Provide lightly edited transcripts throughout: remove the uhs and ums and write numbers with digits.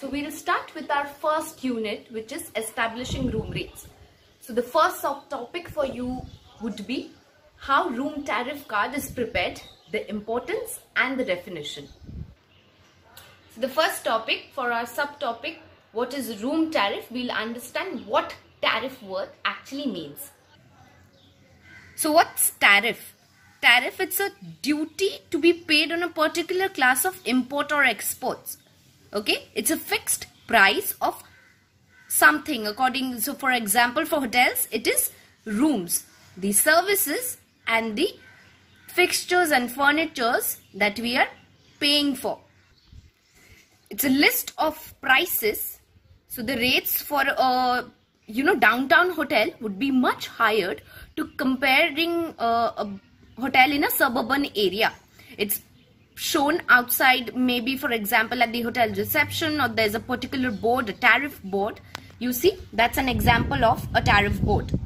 So we'll start with our first unit, which is establishing room rates. So the first subtopic for you would be how room tariff card is prepared, the importance and the definition. So the first topic for our subtopic, what is room tariff, we'll understand what tariff word actually means. So what's tariff? Tariff, it's a duty to be paid on a particular class of import or exports. Okay, it's a fixed price of something according, so for example for hotels it is rooms, the services and the fixtures and furnitures that we are paying for. It's a list of prices. So the rates for a downtown hotel would be much higher to comparing a hotel in a suburban area. It's shown outside, maybe for example at the hotel reception, or there's a particular board, a tariff board. You see, that's an example of a tariff board.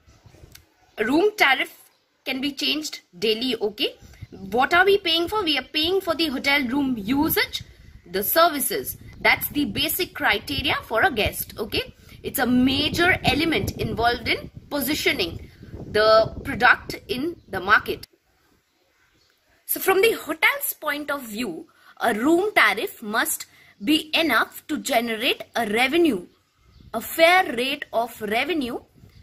A room tariff can be changed daily. Okay, what are we paying for? We are paying for the hotel room usage, the services. That's the basic criteria for a guest. Okay, it's a major element involved in positioning the product in the market. So from the hotel's point of view, a room tariff must be enough to generate a revenue, a fair rate of revenue.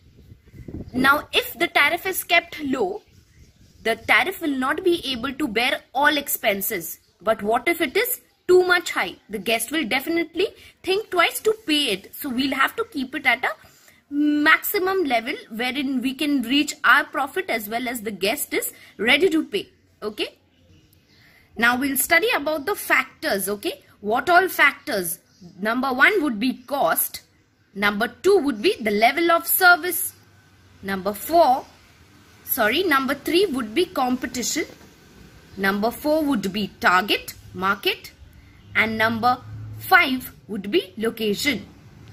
Now, if the tariff is kept low, the tariff will not be able to bear all expenses. But what if it is too much high? The guest will definitely think twice to pay it. So we'll have to keep it at a maximum level wherein we can reach our profit as well as the guest is ready to pay. Okay, now we'll study about the factors. Okay, what all factors? Number 1 would be cost. Number 2 would be the level of service. Number 3 would be competition. Number 4 would be target market, and number 5 would be location.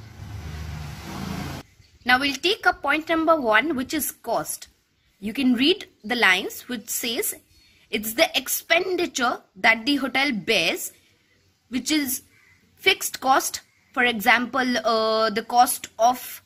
Now we'll take up point number 1, which is cost. You can read the lines which says it's the expenditure that the hotel bears, which is fixed cost. For example, the cost of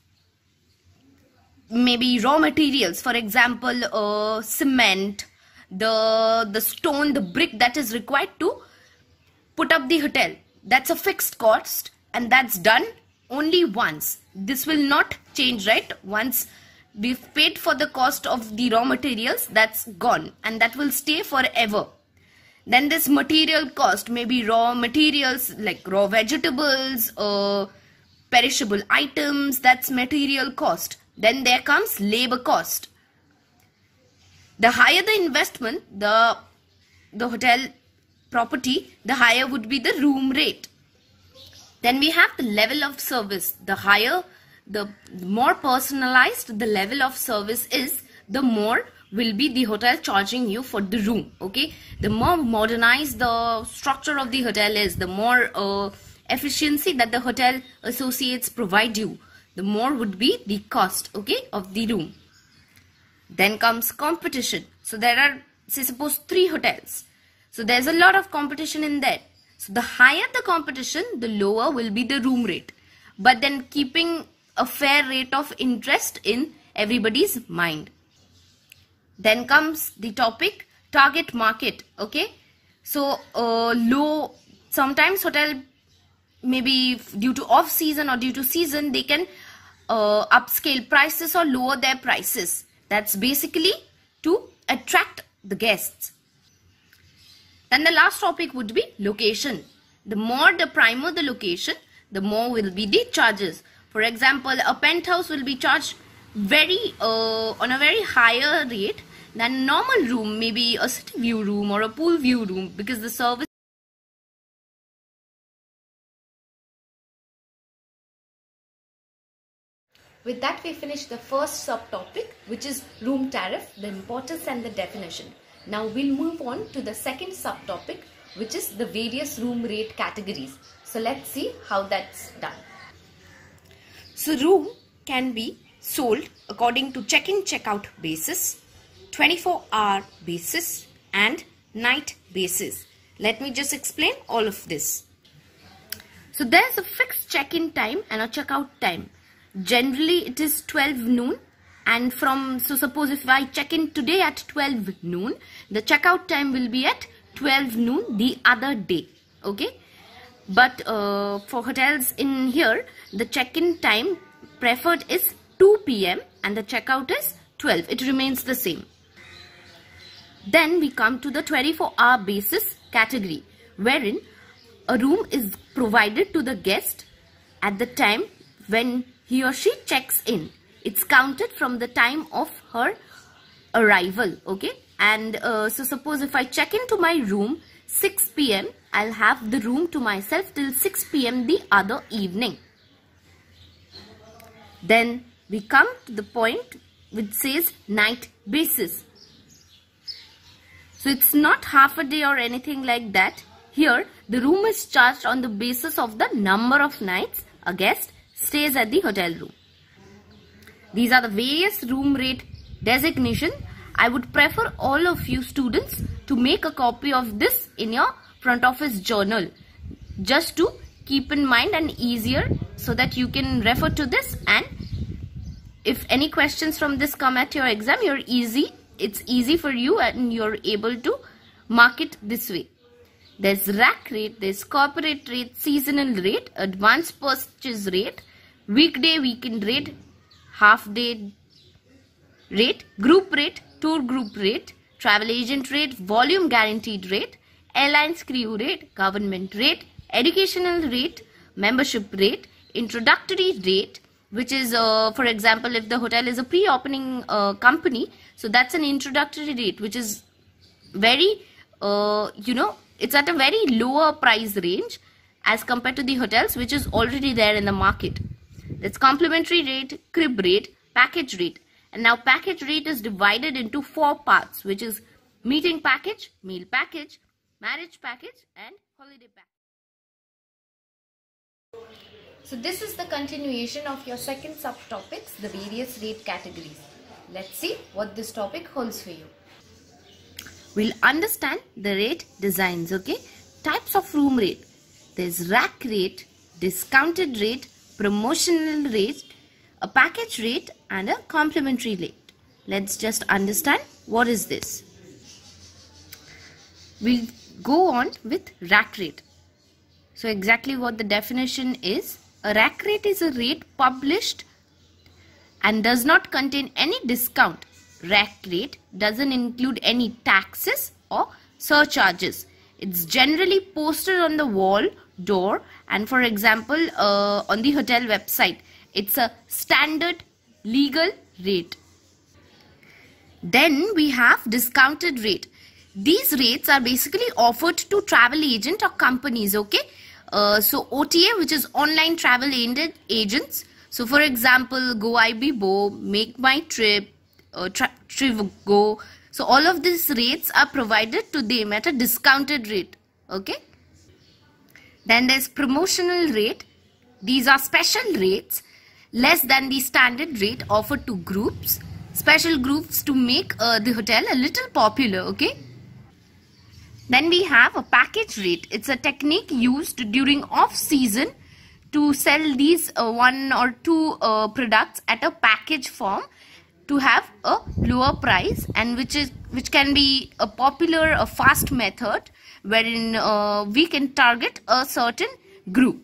maybe raw materials, for example cement, the stone, the brick that is required to put up the hotel. That's a fixed cost and that's done only once. This will not change, right? Once we've paid for the cost of the raw materials, that's gone and that will stay forever. Then this material cost, maybe raw materials like raw vegetables, perishable items, that's material cost. Then there comes labor cost. The higher the investment, the hotel property, the higher would be the room rate. Then we have the level of service. The higher, the more personalized the level of service is, the more will be the hotel charging you for the room. Okay, the more modernized the structure of the hotel is, the more efficiency that the hotel associates provide you, the more would be the cost, okay, of the room. Then comes competition. So there are, say suppose 3 hotels. So there's a lot of competition in there. So the higher the competition, the lower will be the room rate. But then keeping a fair rate of interest in everybody's mind. Then comes the topic target market. Okay, so sometimes hotel, maybe due to off season or due to season, they can upscale prices or lower their prices. That's basically to attract the guests. Then the last topic would be location. The more the primer the location, the more will be the charges. For example, a penthouse will be charged on a very higher rate than normal room, maybe a city view room or a pool view room, because the service. With that, we finish the first subtopic, which is room tariff, the importance and the definition. Now we'll move on to the second subtopic, which is the various room rate categories. So let's see how that's done. So room can be sold according to check-in check-out basis, 24-hour basis and night basis. Let me just explain all of this. So there's a fixed check-in time and a check-out time. Generally it is 12 noon, and so suppose if I check in today at 12 noon, the checkout time will be at 12 noon the other day. Okay, but for hotels in here, the check-in time preferred is 2 p.m. and the checkout is 12. It remains the same. Then we come to the 24-hour basis category, wherein a room is provided to the guest at the time when he or she checks in. It's counted from the time of her arrival. Okay, and so suppose if I check into my room 6 p.m. I'll have the room to myself till 6 p.m. the other evening. Then we come to the point which says night basis. So it's not half a day or anything like that. Here the room is charged on the basis of the number of nights a guest stays at the hotel room. These are the various room rate designation. I would prefer all of you students to make a copy of this in your front office journal, just to keep in mind and easier, so that you can refer to this, and if any questions from this come at your exam, it's easy for you and you're able to mark it this way. There's rack rate, there's corporate rate, seasonal rate, advance purchase rate, weekday, weekend rate, half day rate, group rate, tour group rate, travel agent rate, volume guaranteed rate, airlines crew rate, government rate, educational rate, membership rate, introductory rate, which is for example, if the hotel is a pre-opening company, so that's an introductory rate, which is very it's at a very lower price range as compared to the hotels which is already there in the market. That's complimentary rate, crib rate, package rate. And now package rate is divided into 4 parts, which is meeting package, meal package, marriage package and holiday package. So this is the continuation of your second subtopics, the various rate categories. Let's see what this topic holds for you. We'll understand the rate designs, okay? Types of room rate. There's rack rate, discounted rate, promotional rate, a package rate and a complimentary rate. Let's just understand what is this. We'll go on with rack rate. So exactly what the definition is. A rack rate is a rate published and does not contain any discount. Rack rate doesn't include any taxes or surcharges. It's generally posted on the wall, door, and for example on the hotel website. It's a standard legal rate. Then we have discounted rate. These rates are basically offered to travel agent or companies, okay? So OTA, which is online travel agents. So for example, GoIbibo, Make My Trip, Trivago. So all of these rates are provided to them at a discounted rate, okay? Then there's promotional rate. These are special rates less than the standard rate offered to groups, special groups to make the hotel a little popular, okay? Then we have a package rate. It's a technique used during off season to sell these 1 or 2 products at a package form to have a lower price, and which can be a popular, a fast method wherein we can target a certain group.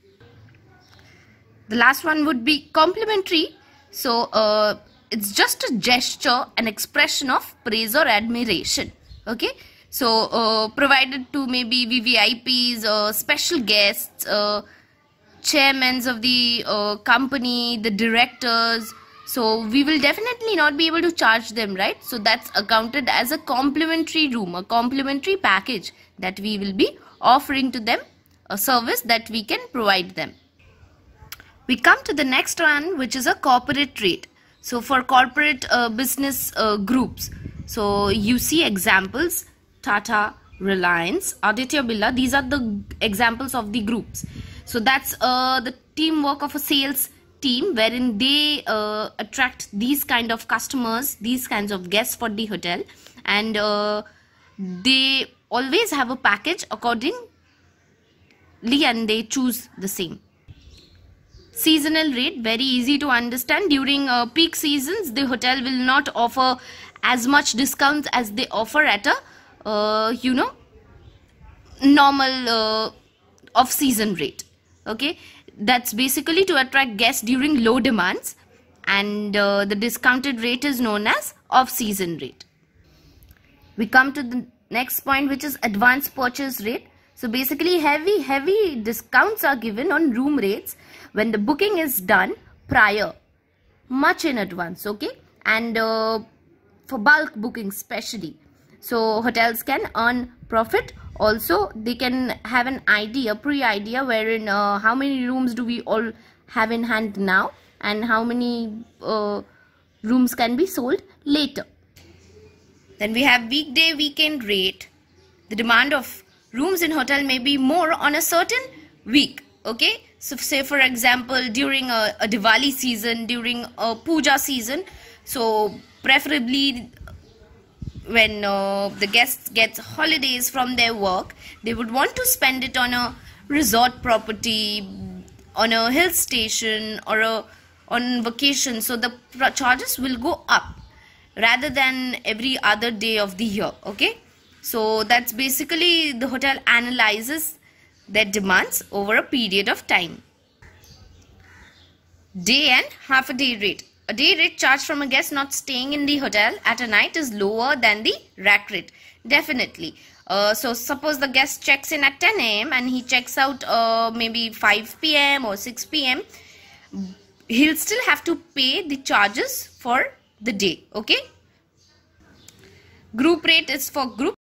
The last one would be complimentary. So it's just a gesture, an expression of praise or admiration, okay? So provided to maybe VVIPs, special guests, chairmen of the company, the directors. So we will definitely not be able to charge them, right? So that's accounted as a complimentary room, a complimentary package that we will be offering to them, a service that we can provide them. We come to the next one, which is a corporate rate. So for corporate business groups, so you see examples, Tata, Reliance, Aditya Birla. These are the examples of the groups. So that's the teamwork of a sales team wherein they attract these kind of customers, these kinds of guests for the hotel, and they always have a package according and they choose the same. Seasonal rate, very easy to understand. During peak seasons, the hotel will not offer as much discounts as they offer at a normal off-season rate. Okay, that's basically to attract guests during low demands, and the discounted rate is known as off-season rate. We come to the next point, which is advance purchase rate. So basically heavy discounts are given on room rates when the booking is done prior, much in advance. Okay, and for bulk booking especially, so hotels can earn profit. Also they can have an idea, pre-idea, wherein how many rooms do we all have in hand now, and how many rooms can be sold later. Then we have weekday weekend rate. The demand of rooms in hotel may be more on a certain week. Okay, so say for example during a Diwali season, during a puja season, so preferably when the guests get holidays from their work, they would want to spend it on a resort property, on a hill station, or on vacation. So the charges will go up rather than every other day of the year. Okay, so that's basically the hotel analyzes their demands over a period of time. Day and half a day rate. A day rate charged from a guest not staying in the hotel at a night is lower than the rack rate. Definitely. So suppose the guest checks in at 10 AM and he checks out maybe 5 PM or 6 PM. He'll still have to pay the charges for the day. Okay. Group rate is for group.